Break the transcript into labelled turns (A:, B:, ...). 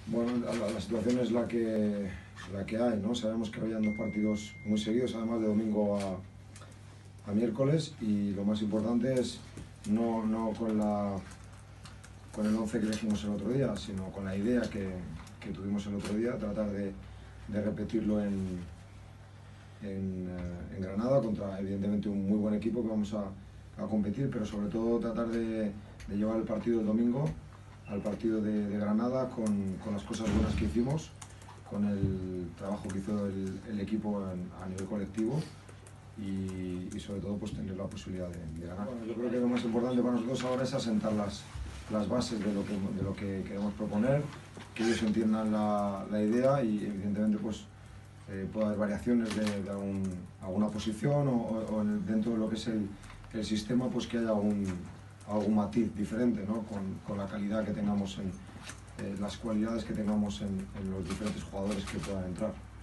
A: Bueno, la situación es la que hay, ¿no? Sabemos que habían dos partidos muy seguidos, además de domingo a miércoles, y lo más importante es no con el 11 que elegimos el otro día, sino con la idea que tuvimos el otro día, tratar de repetirlo en Granada contra, evidentemente, un muy buen equipo que vamos a competir, pero sobre todo tratar de llevar el partido del domingo al partido de Granada con las cosas buenas que hicimos, con el trabajo que hizo el equipo a nivel colectivo y sobre todo pues tener la posibilidad de ganar. Bueno, yo creo que lo más importante para nosotros ahora es asentar las bases de lo que queremos proponer, que ellos entiendan la idea y evidentemente pues puede haber variaciones de alguna posición o dentro de lo que es el sistema, pues que haya algún matiz diferente, ¿no? Con la calidad que tengamos las cualidades que tengamos en los diferentes jugadores que puedan entrar.